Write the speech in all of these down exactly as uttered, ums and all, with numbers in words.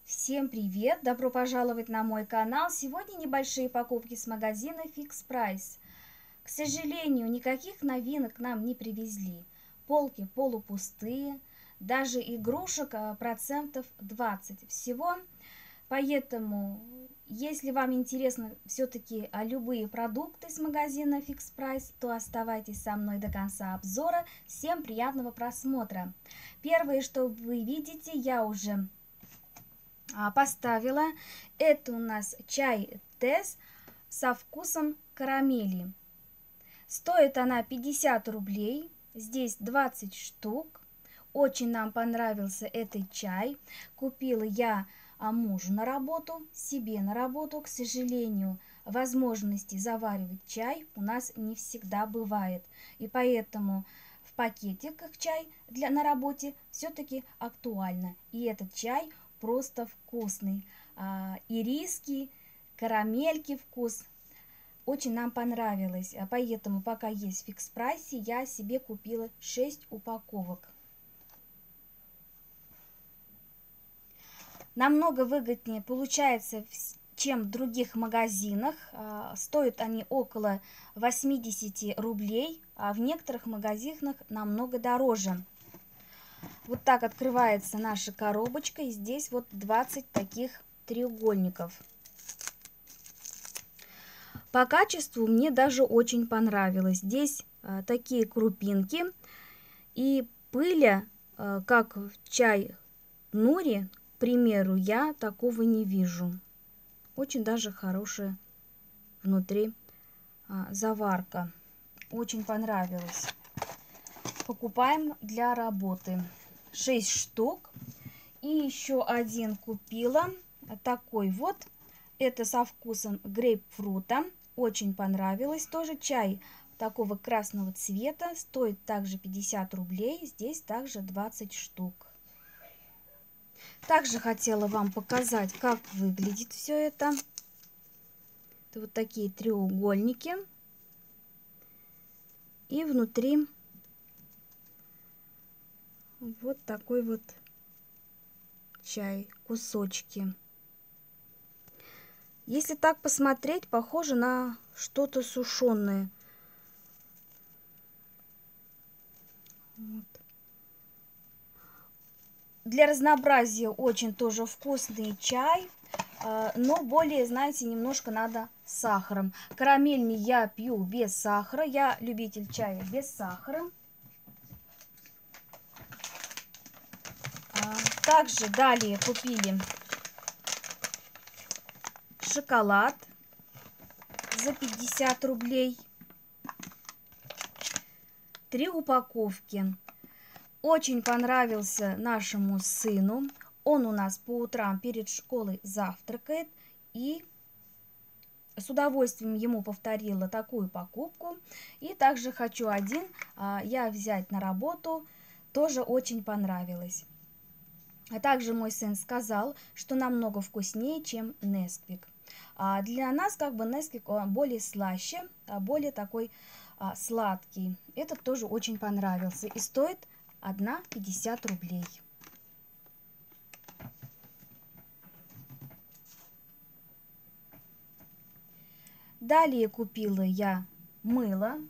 Всем привет! Добро пожаловать на мой канал. Сегодня небольшие покупки с магазина Fix Price. К сожалению, никаких новинок нам не привезли. Полки полупустые, даже игрушек процентов двадцать всего. Поэтому, если вам интересно все-таки любые продукты с магазина Fix Price, то оставайтесь со мной до конца обзора. Всем приятного просмотра! Первое, что вы видите, я уже поставила. Это у нас чай Тесс со вкусом карамели. Стоит она пятьдесят рублей. Здесь двадцать штук. Очень нам понравился этот чай. Купила я мужу на работу, себе на работу. К сожалению, возможности заваривать чай у нас не всегда бывает. И поэтому в пакетиках чай для, на работе все-таки актуально. И этот чай просто вкусный. А, ириски, карамельки вкус. Очень нам понравилось. А поэтому пока есть в Fix Price, я себе купила шесть упаковок. Намного выгоднее получается, чем в других магазинах. А, стоят они около восьмидесяти рублей, а в некоторых магазинах намного дороже. Вот так открывается наша коробочка, и здесь вот двадцать таких треугольников. По качеству мне даже очень понравилось. Здесь а, такие крупинки, и пыля, а, как в чай нури, к примеру, я такого не вижу. Очень даже хорошая внутри а, заварка. Очень понравилось. Покупаем для работы. шесть штук. И еще один купила. Такой вот. Это со вкусом грейпфрута. Очень понравилось. Тоже чай такого красного цвета. Стоит также пятьдесят рублей. Здесь также двадцать штук. Также хотела вам показать, как выглядит все это. Это вот такие треугольники. И внутри вот такой вот чай, кусочки. Если так посмотреть, похоже на что-то сушеное. Вот. Для разнообразия очень тоже вкусный чай, но более, знаете, немножко надо с сахаром. Карамельный я пью без сахара, я любитель чая без сахара. Также далее купили шоколад за пятьдесят рублей. Три упаковки. Очень понравился нашему сыну. Он у нас по утрам перед школой завтракает. И с удовольствием ему повторила такую покупку. И также хочу один а, я взять на работу. Тоже очень понравилось. А также мой сын сказал, что намного вкуснее, чем Nesquik. А для нас как бы Nesquik более слаще, более такой а, сладкий. Этот тоже очень понравился и стоит одна пятьдесят рублей. Далее купила я мыло,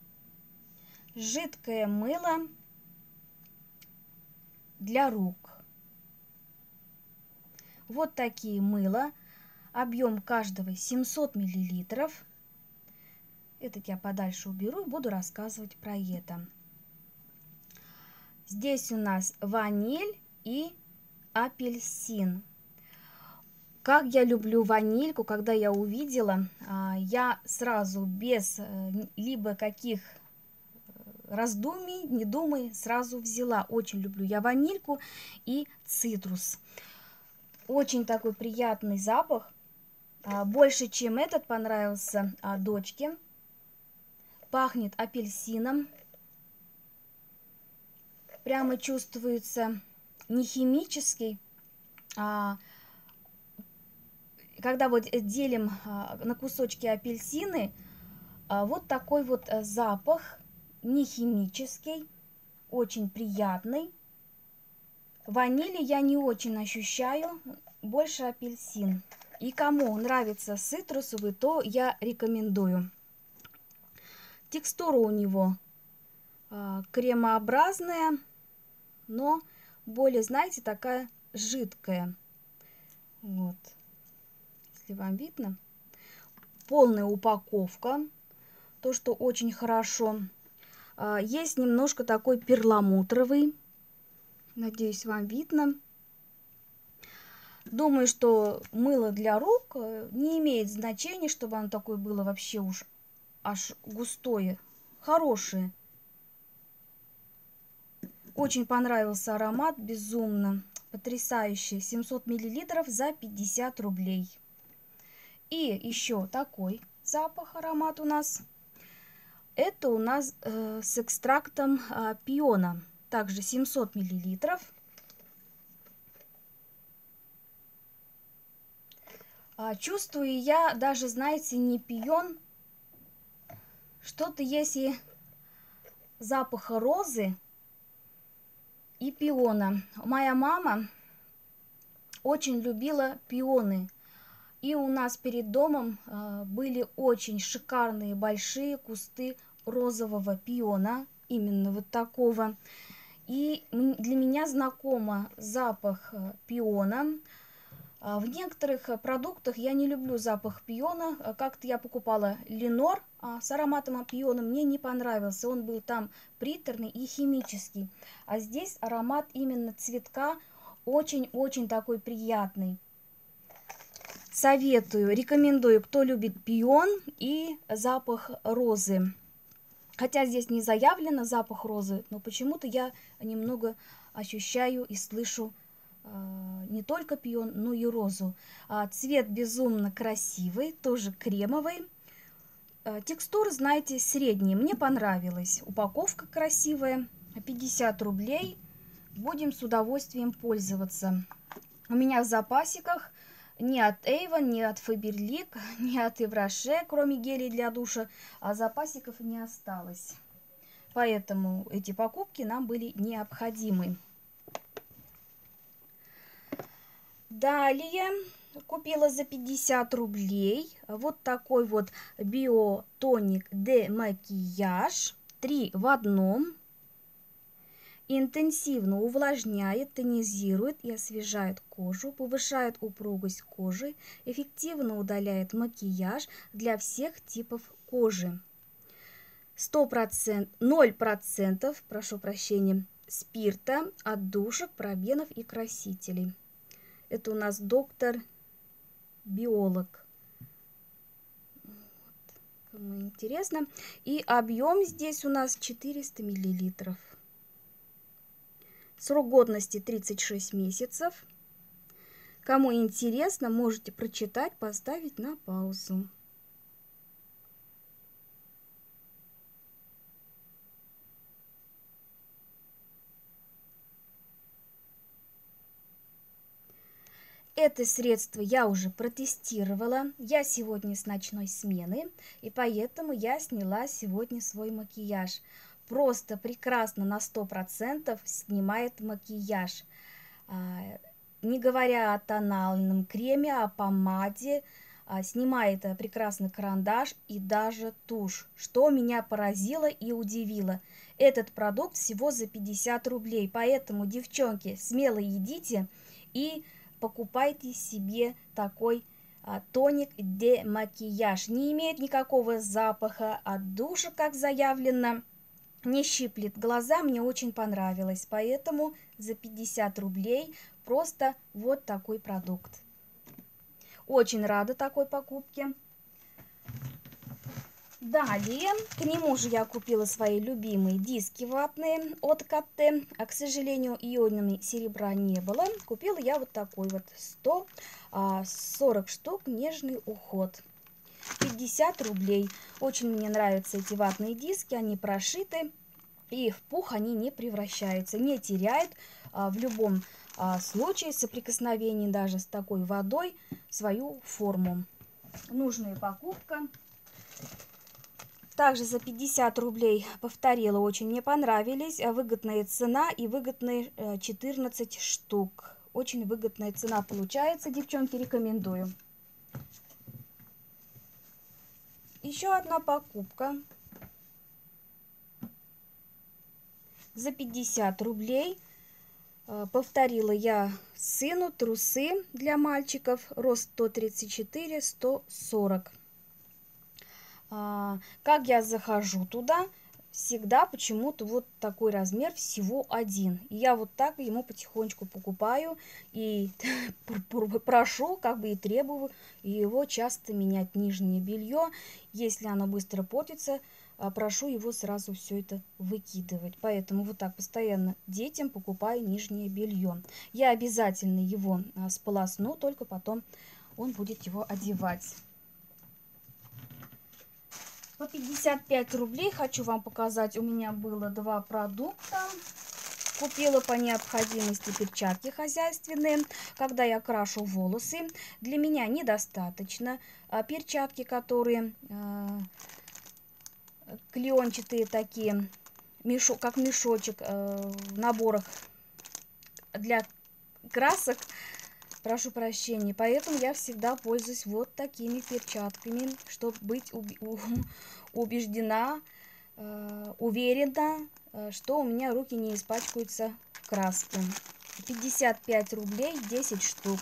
жидкое мыло для рук. Вот такие мыла. Объем каждого семьсот миллилитров. Этот я подальше уберу и буду рассказывать про это. Здесь у нас ваниль и апельсин. Как я люблю ванильку, когда я увидела, я сразу без либо каких раздумий, не думая, сразу взяла. Очень люблю я ванильку и цитрус. Очень такой приятный запах. Больше, чем этот, понравился дочке. Пахнет апельсином. Прямо чувствуется не химический. А когда вот делим на кусочки апельсины, вот такой вот запах, не химический, очень приятный. Ванили я не очень ощущаю. больше апельсин. И кому нравится цитрусовый, то я рекомендую. Текстура у него а, кремообразная, но более, знаете, такая жидкая. Вот, если вам видно. Полная упаковка, то, что очень хорошо. А, есть немножко такой перламутровый. Надеюсь, вам видно. Думаю, что мыло для рук не имеет значения, чтобы оно такое было вообще уж аж густое. Хорошее. Очень понравился аромат, безумно. Потрясающий. семьсот миллилитров за пятьдесят рублей. И еще такой запах, аромат у нас. Это у нас э, с экстрактом э, пиона. Также семьсот миллилитров. Чувствую я даже, знаете, не пион, что-то есть и запаха розы и пиона. Моя мама очень любила пионы. И у нас перед домом были очень шикарные большие кусты розового пиона, именно вот такого. И для меня знакомо запах пиона. В некоторых продуктах я не люблю запах пиона. Как-то я покупала Ленор с ароматом пиона. Мне не понравился. Он был там приторный и химический. А здесь аромат именно цветка очень-очень такой приятный. Советую, рекомендую, кто любит пион и запах розы. Хотя здесь не заявлено запах розы, но почему-то я немного ощущаю и слышу не только пион, но и розу. Цвет безумно красивый, тоже кремовый. Текстура, знаете, средняя. Мне понравилась. Упаковка красивая. пятьдесят рублей. Будем с удовольствием пользоваться. У меня в запасиках ни от Avon, ни от Faberlic, ни от Евроше, кроме гелей для душа, а запасиков не осталось. Поэтому эти покупки нам были необходимы. Далее купила за пятьдесят рублей вот такой вот биотоник демакияж три в одном. Интенсивно увлажняет, тонизирует и освежает кожу, повышает упругость кожи, эффективно удаляет макияж для всех типов кожи. сто процентов, ноль процентов, прошу прощения, спирта, отдушек, парабенов и красителей. Это у нас доктор биолог. Вот, кому интересно. И объем здесь у нас четыреста миллилитров. Срок годности тридцать шесть месяцев. Кому интересно, можете прочитать, поставить на паузу. Это средство я уже протестировала. Я сегодня с ночной смены, и поэтому я сняла сегодня свой макияж. Просто прекрасно на сто процентов снимает макияж. Не говоря о тональном креме, о помаде, снимает прекрасный карандаш и даже тушь, что меня поразило и удивило. Этот продукт всего за пятьдесят рублей, поэтому, девчонки, смело идите и покупайте себе такой а, тоник демакияж. Не имеет никакого запаха от душа, как заявлено. Не щиплет глаза, мне очень понравилось. Поэтому за пятьдесят рублей просто вот такой продукт. Очень рада такой покупке. Далее, к нему же я купила свои любимые диски ватные от КТ. А, к сожалению, ионами серебра не было. Купила я вот такой вот сто сорок штук нежный уход. пятьдесят рублей. Очень мне нравятся эти ватные диски. Они прошиты. И в пух они не превращаются. Не теряют а, в любом а, случае соприкосновения даже с такой водой свою форму. Нужная покупка. Также за пятьдесят рублей, повторила, очень мне понравились. Выгодная цена и выгодные четырнадцать штук. очень выгодная цена получается, девчонки, рекомендую. Еще одна покупка за пятьдесят рублей. Повторила я сыну трусы для мальчиков, рост сто тридцать четыре — сто сорок. Как я захожу туда, всегда почему-то вот такой размер всего один. И я вот так ему потихонечку покупаю и прошу, как бы и требую его часто менять нижнее белье. Если оно быстро портится, прошу его сразу все это выкидывать. Поэтому вот так постоянно детям покупаю нижнее белье. Я обязательно его сполосну, только потом он будет его одевать. По пятьдесят пять рублей хочу вам показать. У меня было два продукта. Купила по необходимости перчатки хозяйственные, когда я крашу волосы. Для меня недостаточно перчатки, которые клеенчатые такие, мешок, как мешочек в наборах для красок. Прошу прощения, поэтому я всегда пользуюсь вот такими перчатками, чтобы быть убеждена, уверена, что у меня руки не испачкаются в краске. пятьдесят пять рублей, десять штук.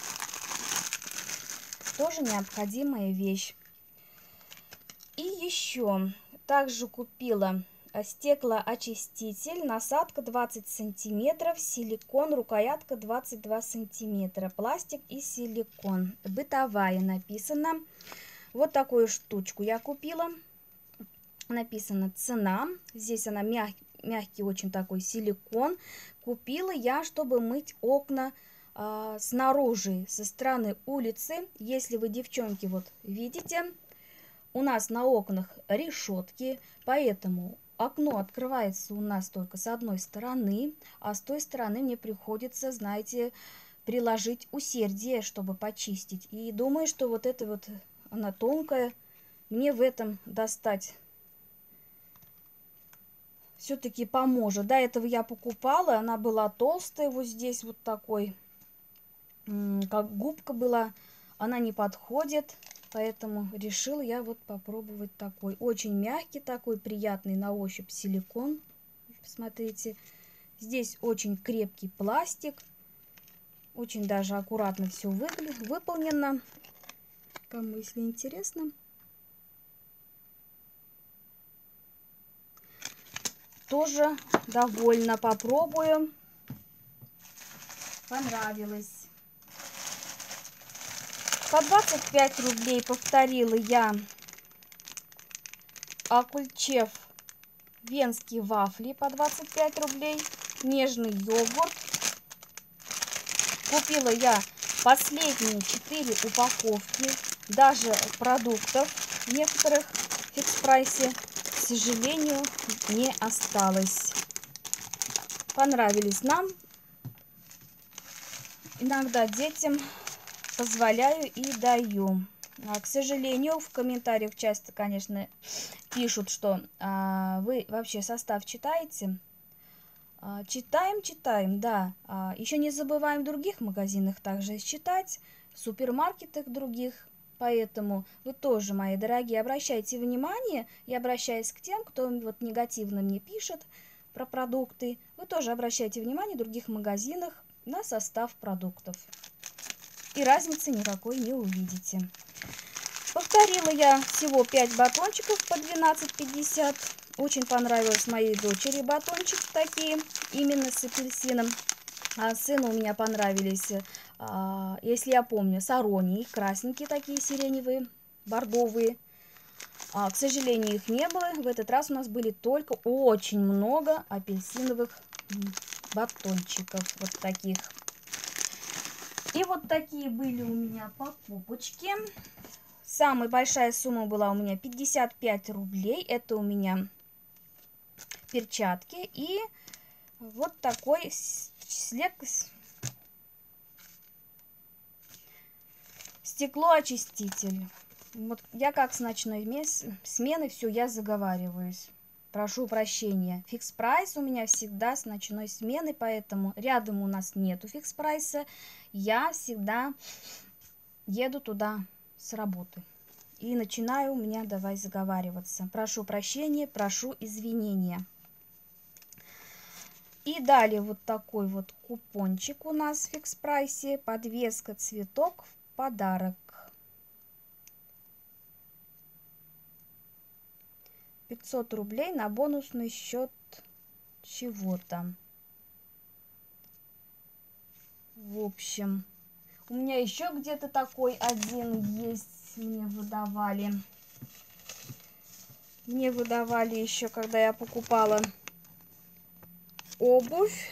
Тоже необходимая вещь. И еще также купила стеклоочиститель, насадка двадцать сантиметров, силикон, рукоятка двадцать два сантиметра, пластик и силикон. Бытовая написано. Вот такую штучку я купила. Написана цена. Здесь она мяг, мягкий очень такой силикон. Купила я, чтобы мыть окна а, снаружи, со стороны улицы. Если вы, девчонки, вот видите, у нас на окнах решетки, поэтому окно открывается у нас только с одной стороны, а с той стороны мне приходится, знаете, приложить усердие, чтобы почистить. И думаю, что вот эта вот, она тонкая, мне в этом достать все-таки поможет. До этого я покупала, она была толстая, вот здесь вот такой, как губка была, она не подходит. Поэтому решила я вот попробовать такой. Очень мягкий такой, приятный на ощупь силикон. Посмотрите. Здесь очень крепкий пластик. Очень даже аккуратно все выполнено. Кому, если интересно. Тоже довольна. Попробую. Понравилось. По двадцать пять рублей повторила я Акульчев венские вафли по двадцать пять рублей. Нежный йогурт. Купила я последние четыре упаковки даже продуктов некоторых в фикс-прайсе, к сожалению, не осталось. Понравились нам. Иногда детям позволяю и даю. А, к сожалению, в комментариях часто, конечно, пишут, что а, вы вообще состав читаете. А, читаем, читаем, да. А, еще не забываем в других магазинах также читать, в супермаркетах других. Поэтому вы тоже, мои дорогие, обращайте внимание. Я обращаюсь к тем, кто вот негативно мне пишет про продукты. Вы тоже обращайте внимание в других магазинах на состав продуктов. И разницы никакой не увидите. Повторила я всего пять батончиков по двенадцать пятьдесят. Очень понравилось моей дочери батончики такие, именно с апельсином. А сыну у меня понравились, а, если я помню, с аронией, красненькие такие, сиреневые, бордовые. А, к сожалению, их не было. В этот раз у нас были только очень много апельсиновых батончиков, вот таких. И вот такие были у меня покупочки. Самая большая сумма была у меня пятьдесят пять рублей. Это у меня перчатки и вот такой слег... стеклоочиститель. Вот я как с ночной смены, все, я заговариваюсь. прошу прощения. Фикс-прайс у меня всегда с ночной смены, поэтому рядом у нас нету фикс-прайса. Я всегда еду туда с работы. И начинаю у меня давай заговариваться. Прошу прощения, прошу извинения. И далее вот такой вот купончик у нас в фикс-прайсе. Подвеска цветок в подарок. пятьсот рублей на бонусный счет чего-то. В общем, у меня еще где-то такой один есть. Мне выдавали. Мне выдавали еще, когда я покупала обувь.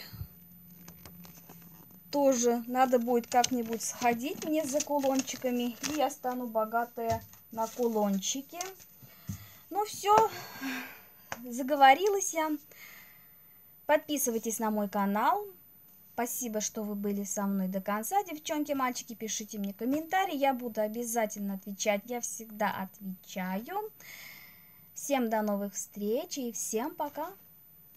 Тоже надо будет как-нибудь сходить мне за кулончиками. И я стану богатая на кулончики. Ну все, заговорилась я. Подписывайтесь на мой канал. Спасибо, что вы были со мной до конца, девчонки, мальчики. Пишите мне комментарии, я буду обязательно отвечать. Я всегда отвечаю. Всем до новых встреч и всем пока.